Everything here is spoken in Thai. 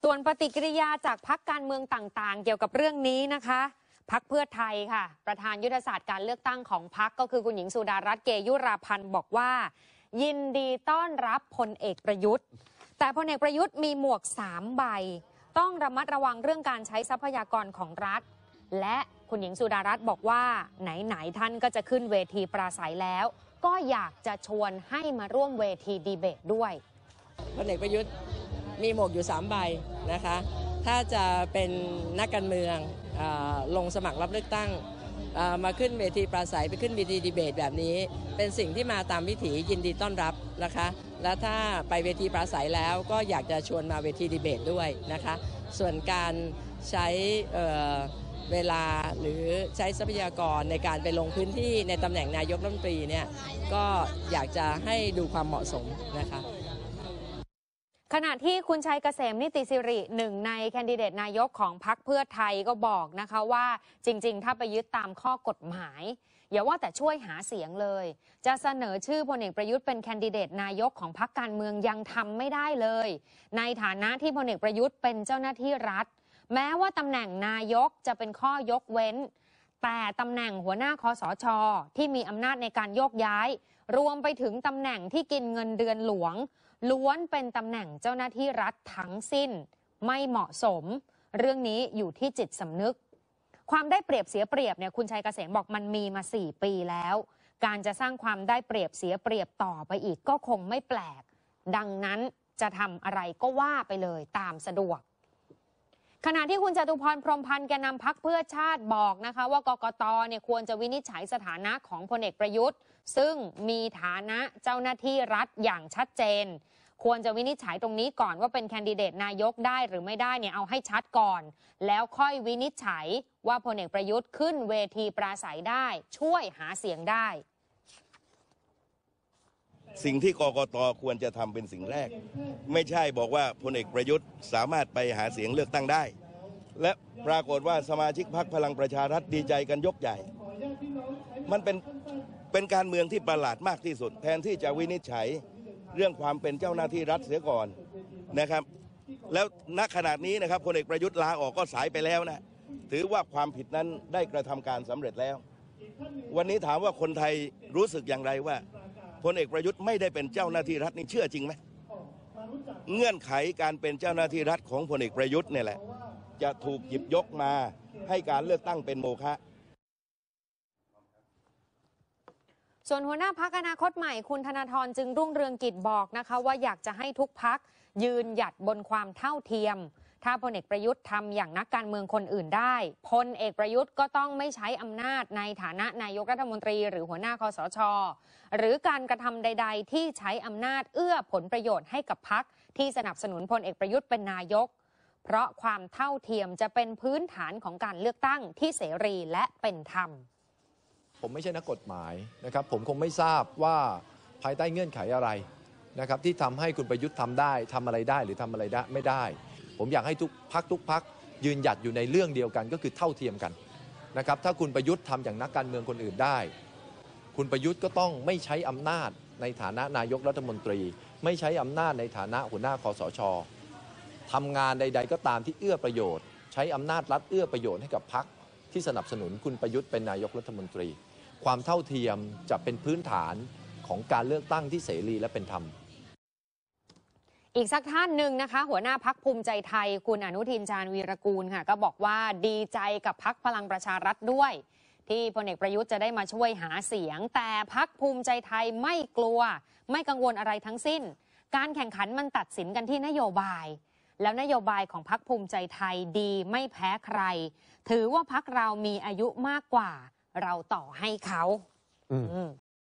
ส่วนปฏิกิริยาจากพรรคการเมืองต่างๆเกี่ยวกับเรื่องนี้นะคะพรรคเพื่อไทยค่ะประธานยุทธศาสตร์การเลือกตั้งของพรรคก็คือคุณหญิงสุดารัตน์เกยุราพันธ์บอกว่ายินดีต้อนรับพลเอกประยุทธ์แต่พลเอกประยุทธ์มีหมวก3 ใบต้องระมัดระวังเรื่องการใช้ทรัพยากรของรัฐและคุณหญิงสุดารัตน์บอกว่าไหนๆท่านก็จะขึ้นเวทีปราศัยแล้วก็อยากจะชวนให้มาร่วมเวทีดีเบตด้วยพลเอกประยุทธ์มีหมวกอยู่3 ใบนะคะถ้าจะเป็นนักการเมืองลงสมัครรับเลือกตั้งมาขึ้นเวทีปราศัยไปขึ้นเวทีดีเบตแบบนี้เป็นสิ่งที่มาตามวิถียินดีต้อนรับนะคะและถ้าไปเวทีปราศัยแล้วก็อยากจะชวนมาเวทีดีเบตด้วยนะคะส่วนการใช้เวลาหรือใช้ทรัพยากรในการไปลงพื้นที่ในตำแหน่งนายกรัฐมนตรีเนี่ยก็อยากจะให้ดูความเหมาะสมนะคะขณะที่คุณชัยเกษมนิติสิริหนึ่งในแคนดิเดตนายกของพรรคเพื่อไทยก็บอกนะคะว่าจริงๆถ้าไปยึดตามข้อกฎหมายอย่าว่าแต่ช่วยหาเสียงเลยจะเสนอชื่อพลเอกประยุทธ์เป็นแคนดิเดตนายกของพรรคการเมืองยังทำไม่ได้เลยในฐานะที่พลเอกประยุทธ์เป็นเจ้าหน้าที่รัฐแม้ว่าตำแหน่งนายกจะเป็นข้อยกเว้นแต่ตำแหน่งหัวหน้าคสช.ที่มีอำนาจในการโยกย้ายรวมไปถึงตำแหน่งที่กินเงินเดือนหลวงล้วนเป็นตำแหน่งเจ้าหน้าที่รัฐทั้งสิ้นไม่เหมาะสมเรื่องนี้อยู่ที่จิตสำนึกความได้เปรียบเสียเปรียบเนี่ยคุณชัยเกษมบอกมันมีมา4 ปีแล้วการจะสร้างความได้เปรียบเสียเปรียบต่อไปอีกก็คงไม่แปลกดังนั้นจะทำอะไรก็ว่าไปเลยตามสะดวกขณะที่คุณจตุพรพรหมพันธ์แกนนำพรรคเพื่อชาติบอกนะคะว่ากกต.เนี่ยควรจะวินิจฉัยสถานะของพลเอกประยุทธ์ซึ่งมีฐานะเจ้าหน้าที่รัฐอย่างชัดเจนควรจะวินิจฉัยตรงนี้ก่อนว่าเป็นแคนดิเดตนายกได้หรือไม่ได้เนี่ยเอาให้ชัดก่อนแล้วค่อยวินิจฉัยว่าพลเอกประยุทธ์ขึ้นเวทีปราศัยได้ช่วยหาเสียงได้สิ่งที่กกต.ควรจะทำเป็นสิ่งแรกไม่ใช่บอกว่าพลเอกประยุทธ์สามารถไปหาเสียงเลือกตั้งได้และปรากฏว่าสมาชิกพรรคพลังประชารัฐดีใจกันยกใหญ่มันเป็นการเมืองที่ประหลาดมากที่สุดแทนที่จะวินิจฉัยเรื่องความเป็นเจ้าหน้าที่รัฐเสียก่อนนะครับแล้วณขณะนี้นะครับพลเอกประยุทธ์ลาออกก็สายไปแล้วนะถือว่าความผิดนั้นได้กระทำการสำเร็จแล้ววันนี้ถามว่าคนไทยรู้สึกอย่างไรว่าพลเอกประยุทธ์ไม่ได้เป็นเจ้าหน้าที่รัฐนี่เชื่อจริงไหมเงื่อนไขการเป็นเจ้าหน้าที่รัฐของพลเอกประยุทธ์เนี่ยแหละจะถูกหยิบยกมาให้การเลือกตั้งเป็นโมฆะส่วนหัวหน้าพรรคอนาคตใหม่คุณธนาธรจึงรุ่งเรืองกิจบอกนะคะว่าอยากจะให้ทุกพรรคยืนหยัดบนความเท่าเทียมถ้าพลเอกประยุทธ์ทำอย่างนักการเมืองคนอื่นได้พลเอกประยุทธ์ก็ต้องไม่ใช้อำนาจในฐานะนายกรัฐมนตรีหรือหัวหน้าคสช.หรือการกระทำใดๆที่ใช้อำนาจเอื้อผลประโยชน์ให้กับพรรคที่สนับสนุนพลเอกประยุทธ์เป็นนายกเพราะความเท่าเทียมจะเป็นพื้นฐานของการเลือกตั้งที่เสรีและเป็นธรรมผมไม่ใช่นักกฎหมายนะครับผมคงไม่ทราบว่าภายใต้เงื่อนไขอะไรนะครับที่ทำให้คุณประยุทธ์ทำได้ทำอะไรได้หรือทำอะไรได้ไม่ได้ผมอยากให้ทุกพรรคยืนหยัดอยู่ในเรื่องเดียวกันก็คือเท่าเทียมกันนะครับถ้าคุณประยุทธ์ทำอย่างนักการเมืองคนอื่นได้คุณประยุทธ์ก็ต้องไม่ใช้อำนาจในฐานะนายกรัฐมนตรีไม่ใช้อำนาจในฐานะหัวหน้าคสช.ทำงานใดๆก็ตามที่เอื้อประโยชน์ใช้อำนาจรัฐเอื้อประโยชน์ให้กับพรรคที่สนับสนุนคุณประยุทธ์เป็นนายกรัฐมนตรีความเท่าเทียมจะเป็นพื้นฐานของการเลือกตั้งที่เสรีและเป็นธรรมอีกสักท่านหนึ่งนะคะหัวหน้าพรรคภูมิใจไทยคุณอนุทินชาญวีรกูลค่ะก็บอกว่าดีใจกับพรรคพลังประชารัฐด้วยที่พลเอกประยุทธ์จะได้มาช่วยหาเสียงแต่พรรคภูมิใจไทยไม่กลัวไม่กังวลอะไรทั้งสิ้นการแข่งขันมันตัดสินกันที่นโยบายแล้วนโยบายของพรรคภูมิใจไทยดีไม่แพ้ใครถือว่าพรรคเรามีอายุมากกว่าเราต่อให้เขา